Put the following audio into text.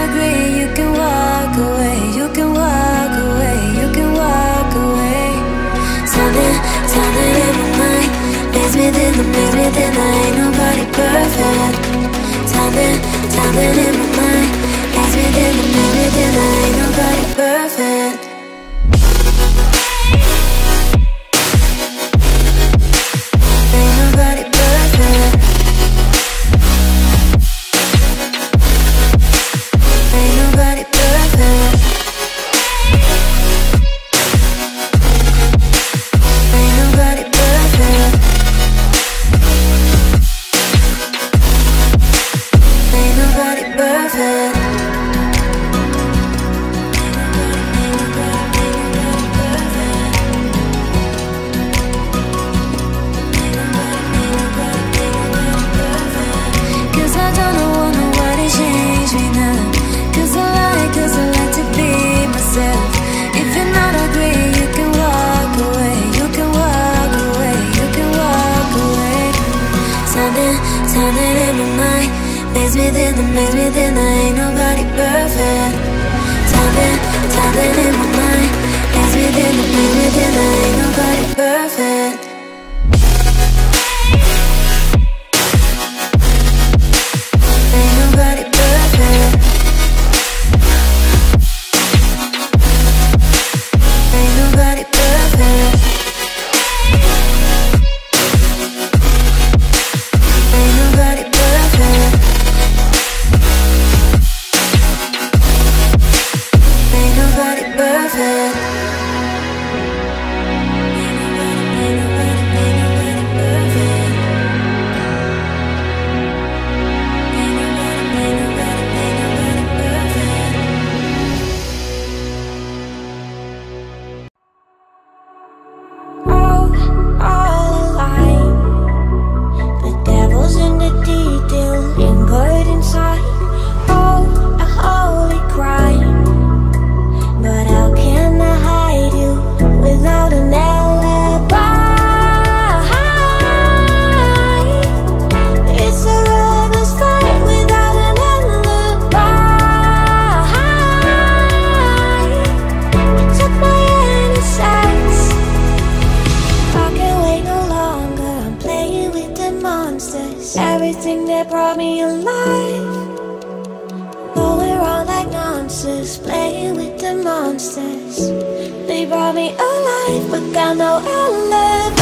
agree, you can walk away. You can walk away, you can walk away. Something in my mind makes me think I ain't nobody perfect. Something in my mind makes me think I ain't nobody perfect. Ain't nobody perfect. Ain't nobody perfect. Ain't nobody perfect. Ain't nobody perfect. Cause I don't want nobody change me now. Cause I like to be myself. If you're not agree, you can walk away. You can walk away, you can walk away. Something in my mind makes me think I ain't nobody perfect. Something in my mind makes me think I ain't nobody perfect. Ain't nobody perfect. Ain't nobody perfect. Ain't nobody perfect. Ain't nobody perfect. Ain't nobody perfect. Ain't nobody perfect. All alive. The devil's in the detail, lingered inside. Oh, a holy crime. But how can I hide you without an alibi? It's a lover's fight without an alibi. You took my innocence. I can't wait no longer. I'm playing with the monsters. Everything that brought me alive, going wrong like nonsense. Playing with the monsters. They brought me alive, but got no alibi.